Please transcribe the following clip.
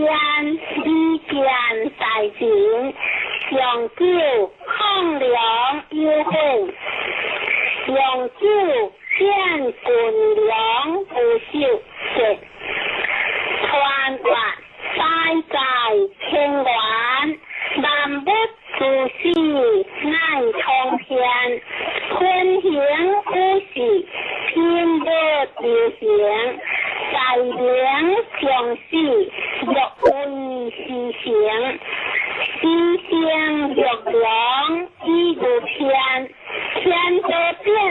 利见大情，长久抗良忧恨，长久见滚良不朽节，传话再在天元，万物自是难重现，昆行故事天不流行，在灵相事若为实行，思想若良亦如天，天得变